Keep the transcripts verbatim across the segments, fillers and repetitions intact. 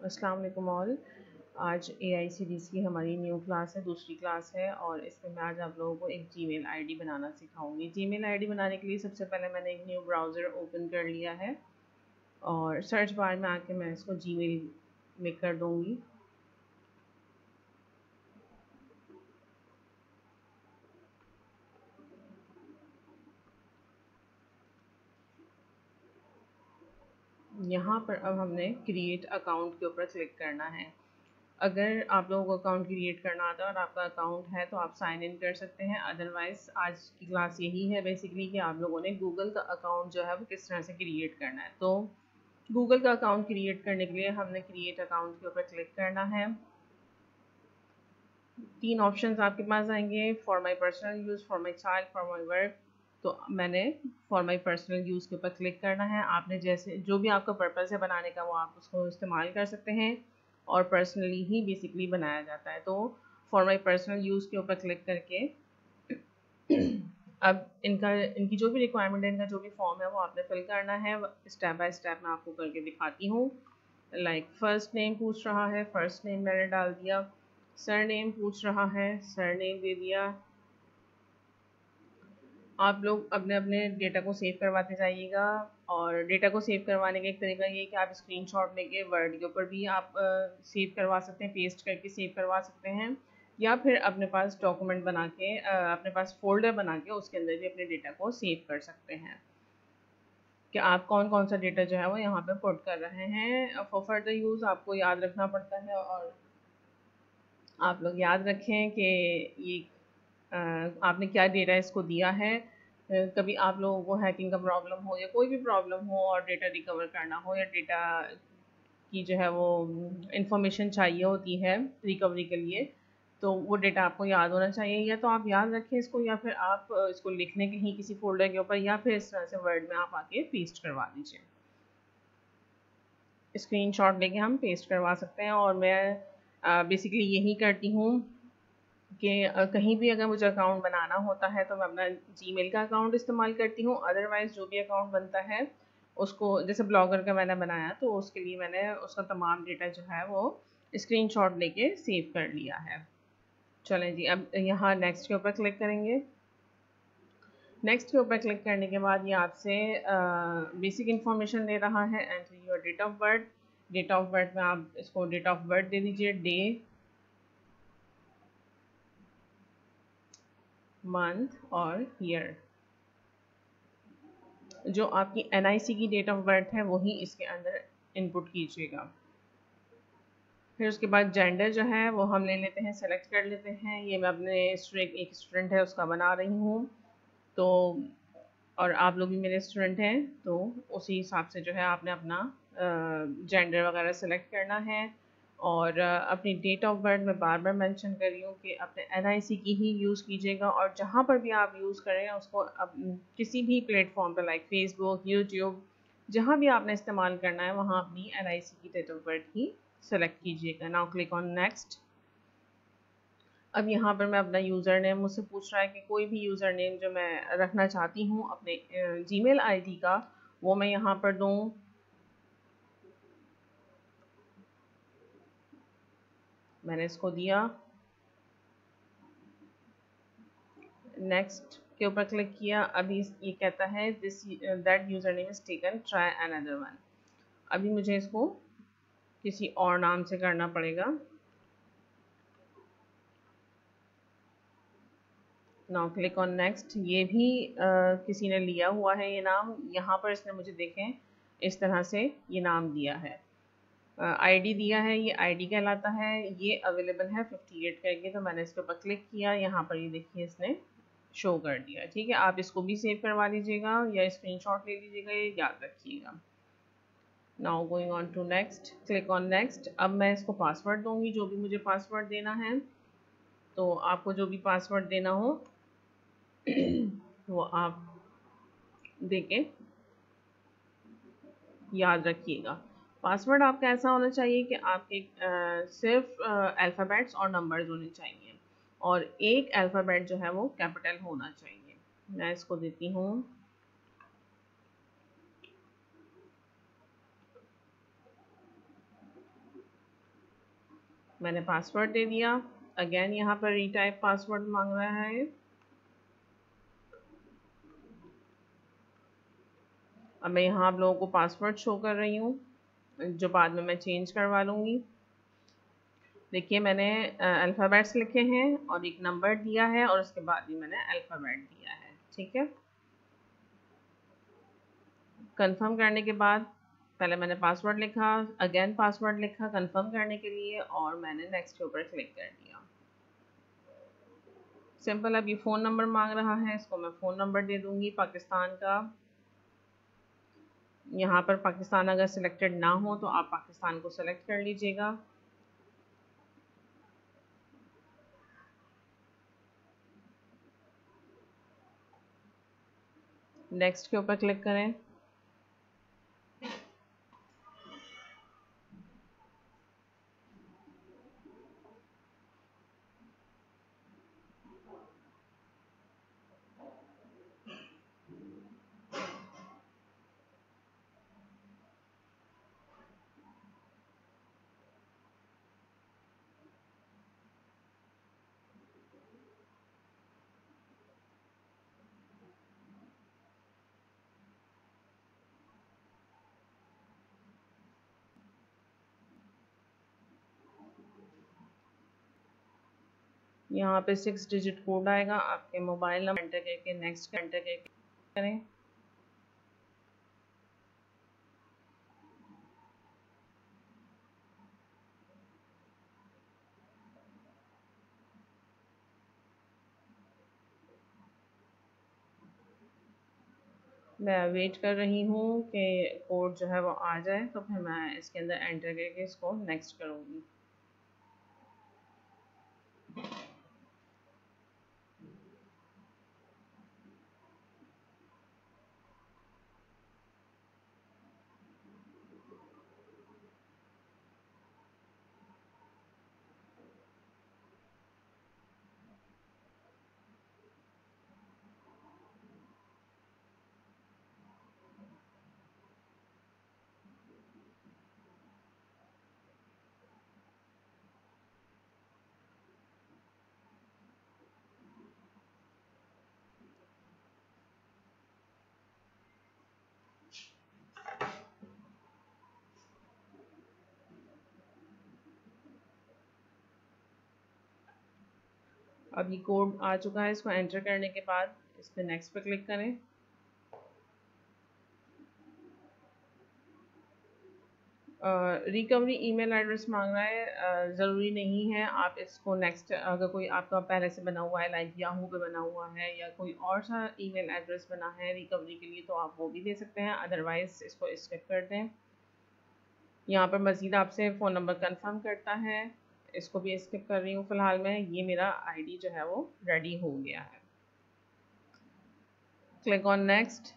अस्सलाम वालेकुम ऑल। आज ए आई सीरीज़ की हमारी न्यू क्लास है, दूसरी क्लास है और इसमें मैं आज आप लोगों को एक जीमेल आईडी बनाना सिखाऊंगी। जीमेल आईडी बनाने के लिए सबसे पहले मैंने एक न्यू ब्राउज़र ओपन कर लिया है और सर्च बार में आके मैं इसको जीमेल में कर दूंगी। यहाँ पर अब हमने क्रिएट अकाउंट के ऊपर क्लिक करना है। अगर आप लोगों को अकाउंट क्रिएट करना आता है और आपका अकाउंट है तो आप साइन इन कर सकते हैं, अदरवाइज़ आज की क्लास यही है बेसिकली कि आप लोगों ने गूगल का अकाउंट जो है वो किस तरह से क्रिएट करना है। तो गूगल का अकाउंट क्रिएट करने के लिए हमने क्रिएट अकाउंट के ऊपर क्लिक करना है। तीन ऑप्शंस आपके पास आएंगे, for my personal use, for my child, for my work. तो मैंने फॉर माई पर्सनल यूज़ के ऊपर क्लिक करना है। आपने जैसे जो भी आपका पर्पज़ है बनाने का वो आप उसको इस्तेमाल कर सकते हैं और पर्सनली ही बेसिकली बनाया जाता है। तो फॉर माई पर्सनल यूज़ के ऊपर क्लिक करके अब इनका इनकी जो भी रिक्वायरमेंट है, इनका जो भी फॉर्म है वो आपने फिल करना है। स्टेप बाय स्टेप मैं आपको करके दिखाती हूँ। लाइक फर्स्ट नेम पूछ रहा है, फर्स्ट नेम मैंने डाल दिया। सर नेम पूछ रहा है, सर नेम दे दिया। आप लोग अपने अपने डेटा को सेव करवाते जाइएगा और डेटा को सेव करवाने का एक तरीका ये है कि आप स्क्रीनशॉट लेके वर्ड के ऊपर भी आप सेव करवा सकते हैं, पेस्ट करके सेव करवा सकते हैं, या फिर अपने पास डॉक्यूमेंट बना के अपने पास फोल्डर बना के उसके अंदर भी अपने डेटा को सेव कर सकते हैं कि आप कौन कौन सा डेटा जो है वो यहाँ पे पुट कर रहे हैं। फॉर फर्दर यूज़ आपको याद रखना पड़ता है और आप लोग याद रखें कि ये आपने क्या डेटा इसको दिया है। कभी आप लोगों को हैकिंग का प्रॉब्लम हो या कोई भी प्रॉब्लम हो और डेटा रिकवर करना हो या डेटा की जो है वो इंफॉर्मेशन चाहिए होती है रिकवरी के लिए, तो वो डेटा आपको याद होना चाहिए। या तो आप याद रखें इसको या फिर आप इसको लिख लें कहीं किसी फोल्डर के ऊपर, या फिर इस तरह से वर्ड में आप आके पेस्ट करवा दीजिए। स्क्रीनशॉट लेके हम पेस्ट करवा सकते हैं और मैं बेसिकली यही करती हूँ कि कहीं भी अगर मुझे अकाउंट बनाना होता है तो मैं अपना जीमेल का अकाउंट इस्तेमाल करती हूँ। अदरवाइज़ जो भी अकाउंट बनता है उसको, जैसे ब्लॉगर का मैंने बनाया तो उसके लिए मैंने उसका तमाम डेटा जो है वो स्क्रीनशॉट लेके सेव कर लिया है। चलें जी, अब यहाँ नेक्स्ट के ऊपर क्लिक करेंगे। नेक्स्ट के ऊपर क्लिक करने के बाद ये आपसे बेसिक इन्फॉर्मेशन दे रहा है, enter your date of birth. Date of birth में आप इसको डेट ऑफ बर्थ दे दीजिए, डे, मंथ और ईयर। जो आपकी एन आई सी की डेट ऑफ बर्थ है वही इसके अंदर इनपुट कीजिएगा। फिर उसके बाद जेंडर जो है वो हम ले लेते हैं, सेलेक्ट कर लेते हैं। ये मैं अपने स्टूडेंट एक स्टूडेंट है उसका बना रही हूँ, तो और आप लोग भी मेरे स्टूडेंट हैं तो उसी हिसाब से जो है आपने अपना जेंडर वगैरह सेलेक्ट करना है। और अपनी डेट ऑफ बर्थ में बार बार मेंशन कर रही हूँ कि अपने एन आई सी की ही यूज़ कीजिएगा और जहाँ पर भी आप यूज़ करें उसको अब किसी भी प्लेटफॉर्म पर लाइक फेसबुक, यूट्यूब, जहाँ भी आपने इस्तेमाल करना है वहाँ अपनी एन आई सी की डेट ऑफ बर्थ ही सेलेक्ट कीजिएगा। Now click on next. अब यहाँ पर मैं अपना यूज़र नेम मुझसे पूछ रहा है कि कोई भी यूज़र नेम जो मैं रखना चाहती हूँ अपने जीमेल आईडी का वो मैं यहाँ पर दूँ। मैंने इसको दिया, नेक्स्ट के ऊपर क्लिक किया। अभी ये कहता है this that username is taken, try another one. अभी मुझे इसको किसी और नाम से करना पड़ेगा। Now click on next. ये भी uh, किसी ने लिया हुआ है ये नाम, यहाँ पर इसने मुझे देखें इस तरह से ये नाम दिया है, आईडी uh, दिया है, ये आईडी कहलाता है। ये अवेलेबल है फिफ्टी एट करके, तो मैंने इसके ऊपर क्लिक किया। यहाँ पर ये देखिए इसने शो कर दिया। ठीक है, आप इसको भी सेव करवा लीजिएगा या स्क्रीनशॉट ले लीजिएगा, ये याद रखिएगा। Now going on to next, click on next. अब मैं इसको पासवर्ड दूंगी, जो भी मुझे पासवर्ड देना है। तो आपको जो भी पासवर्ड देना हो वो आप देके याद रखिएगा। पासवर्ड आपका ऐसा होना चाहिए कि आपके आ, सिर्फ अल्फ़ाबेट्स और नंबर्स होने चाहिए और एक अल्फ़ाबेट जो है वो कैपिटल होना चाहिए। मैं इसको देती हूँ मैंने पासवर्ड दे दिया। अगेन यहाँ पर रीटाइप पासवर्ड मांग रहा है। अब मैं यहाँ आप लोगों को पासवर्ड शो कर रही हूँ, जो बाद में मैं चेंज करवा लूँगी। देखिए मैंने अल्फ़ाबेट्स लिखे हैं और एक नंबर दिया है और उसके बाद भी मैंने अल्फ़ाबेट दिया है। ठीक है, कंफर्म करने के बाद पहले मैंने पासवर्ड लिखा, अगेन पासवर्ड लिखा कंफर्म करने के लिए, और मैंने नेक्स्ट के ऊपर क्लिक कर दिया। सिंपल। अब ये फ़ोन नंबर मांग रहा है, इसको मैं फ़ोन नंबर दे दूँगी पाकिस्तान का। यहाँ पर पाकिस्तान अगर सिलेक्टेड ना हो तो आप पाकिस्तान को सिलेक्ट कर लीजिएगा। नेक्स्ट के ऊपर क्लिक करें। यहाँ पे सिक्स डिजिट कोड आएगा, आपके मोबाइल नंबर एंटर करके नेक्स्ट एंटर करके करें। मैं वेट कर रही हूँ कि कोड जो है वो आ जाए, तो फिर मैं इसके अंदर एंटर करके इसको नेक्स्ट करूँगी। अब ये कोड आ चुका है, इसको एंटर करने के बाद इस पर नेक्स्ट पे क्लिक करें। रिकवरी ईमेल एड्रेस मांग रहा है, ज़रूरी नहीं है आप इसको नेक्स्ट, अगर कोई आपका पहले से बना हुआ है लाइक याहू पे बना हुआ है या कोई और सा ईमेल एड्रेस बना है रिकवरी के लिए, तो आप वो भी दे सकते हैं, अदरवाइज इसको स्किप कर दें। यहाँ पर मज़ीद आपसे फ़ोन नंबर कंफर्म करता है, इसको भी स्किप कर रही हूँ फ़िलहाल मैं। ये मेरा आईडी जो है वो रेडी हो गया है। Click on next.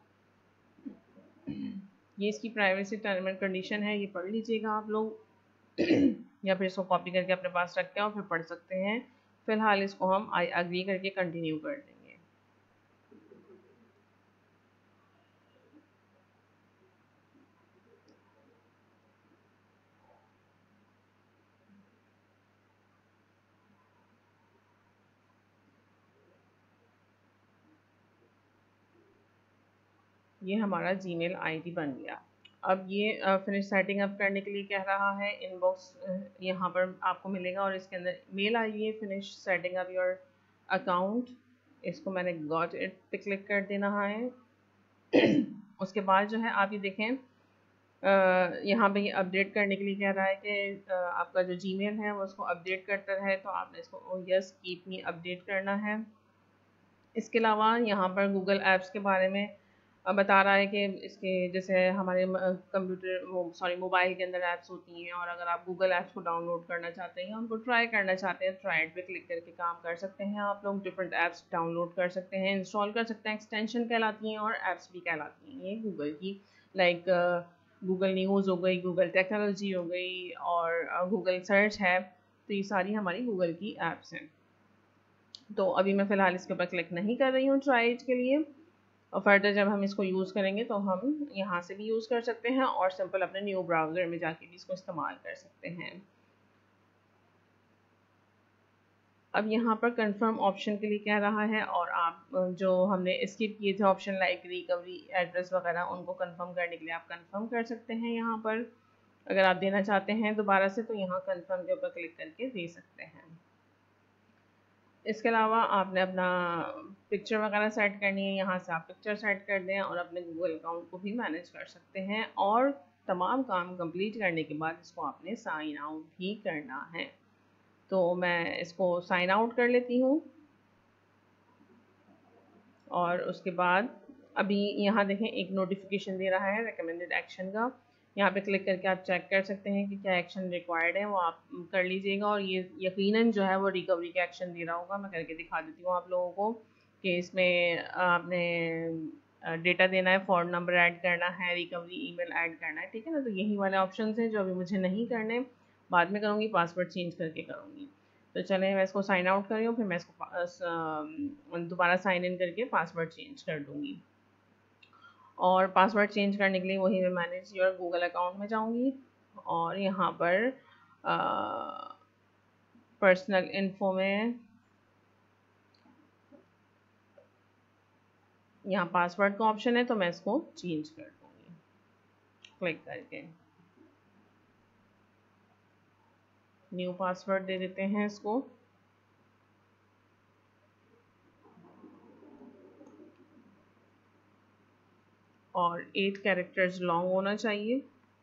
ये इसकी प्राइवेसी टर्म एंड कंडीशन है, ये पढ़ लीजिएगा आप लोग या फिर इसको कॉपी करके अपने पास रख के और फिर पढ़ सकते हैं। फ़िलहाल इसको हम आई अग्री करके कंटिन्यू कर देंगे। ये हमारा जीमेल आईडी बन गया। अब ये फिनिश सेटिंग अप करने के लिए कह रहा है, इनबॉक्स यहाँ पर आपको मिलेगा और इसके अंदर मेल आई है finish setting up your account. इसको मैंने गॉट इट पे क्लिक कर देना है। उसके बाद जो है आप ये देखें, यहाँ पे ये अपडेट करने के लिए कह रहा है कि आपका जो जीमेल है वो उसको अपडेट करता है, तो आपने इसको यस कीप मी अपडेट करना है। इसके अलावा यहाँ पर गूगल ऐप्स के बारे में बता रहा है कि इसके जैसे हमारे कंप्यूटर वो सॉरी मोबाइल के अंदर ऐप्स होती हैं, और अगर आप गूगल ऐप्स को डाउनलोड करना चाहते हैं या उनको ट्राई करना चाहते हैं, ट्राई पे क्लिक करके काम कर सकते हैं। आप लोग डिफरेंट ऐप्स डाउनलोड कर सकते हैं, इंस्टॉल कर सकते हैं। एक्सटेंशन कहलाती हैं और ऐप्स भी कहलाती हैं ये गूगल की, लाइक गूगल न्यूज़ हो गई, गूगल टेक्नोलॉजी हो गई और गूगल सर्च है, तो ये सारी हमारी गूगल की ऐप्स हैं। तो अभी मैं फ़िलहाल इसके ऊपर क्लिक नहीं कर रही हूँ ट्राई इट के लिए, और फर्दर जब हम इसको यूज़ करेंगे तो हम यहाँ से भी यूज़ कर सकते हैं और सिंपल अपने न्यू ब्राउज़र में जाके भी इसको इस्तेमाल कर सकते हैं। अब यहाँ पर कंफर्म ऑप्शन के लिए कह रहा है, और आप जो हमने स्किप किए थे ऑप्शन लाइक रिकवरी एड्रेस वगैरह, उनको कंफर्म करने के लिए आप कंफर्म कर सकते हैं। यहाँ पर अगर आप देना चाहते हैं दोबारा से तो यहाँ कंफर्म के ऊपर क्लिक करके दे सकते हैं। इसके अलावा आपने अपना पिक्चर वगैरह सेट करनी है, यहाँ से आप पिक्चर सेट कर दें और अपने गूगल अकाउंट को भी मैनेज कर सकते हैं। और तमाम काम कंप्लीट करने के बाद इसको आपने साइन आउट भी करना है। तो मैं इसको साइन आउट कर लेती हूँ, और उसके बाद अभी यहाँ देखें एक नोटिफिकेशन दे रहा है रिकमेंडेड एक्शन का। यहाँ पे क्लिक करके आप चेक कर सकते हैं कि क्या एक्शन रिक्वायर्ड है, वो आप कर लीजिएगा। और ये यकीनन जो है वो रिकवरी का एक्शन दे रहा होगा। मैं करके दिखा देती हूँ आप लोगों को कि इसमें आपने डेटा देना है, फ़ोन नंबर ऐड करना है, रिकवरी ईमेल ऐड करना है, ठीक है ना। तो यही वाले ऑप्शन हैं जो अभी मुझे नहीं करने, बाद में करूँगी, पासवर्ड चेंज करके करूँगी। तो चलें मैं इसको साइन आउट कर रही हूँ, फिर मैं इसको दोबारा साइन इन करके पासवर्ड चेंज कर दूँगी। और पासवर्ड चेंज करने के लिए वही मैं मैनेज योर गूगल अकाउंट में जाऊँगी, और यहाँ पर पर्सनल इन्फो में यहाँ पासवर्ड का ऑप्शन है, तो मैं इसको चेंज कर दूँगी क्लिक करके। न्यू पासवर्ड दे देते हैं इसको। और एट कैरेक्टर्स लॉन्ग होना चाहिए।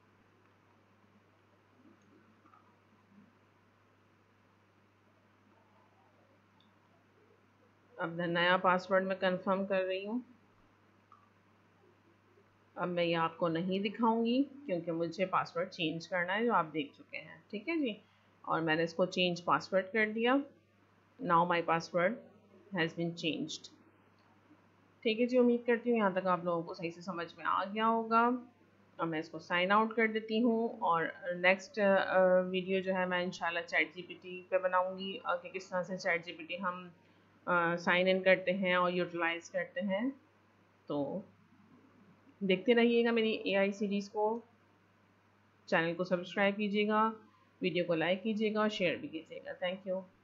अब नया पासवर्ड मैं कंफर्म कर रही हूँ। अब मैं ये आपको नहीं दिखाऊंगी क्योंकि मुझे पासवर्ड चेंज करना है, जो आप देख चुके हैं, ठीक है जी। और मैंने इसको चेंज पासवर्ड कर दिया। Now my password has been changed. ठीक है जी, उम्मीद करती हूँ यहाँ तक आप लोगों को सही से समझ में आ गया होगा। अब मैं इसको साइन आउट कर देती हूँ, और नेक्स्ट वीडियो जो है मैं इंशाल्लाह चैट जीपीटी पे बनाऊँगी कि किस तरह से चैट जीपीटी हम साइन इन करते हैं और यूटिलाइज करते हैं। तो देखते रहिएगा मेरी एआई सीरीज़ को। चैनल को सब्सक्राइब कीजिएगा, वीडियो को लाइक कीजिएगा और शेयर भी कीजिएगा। Thank you.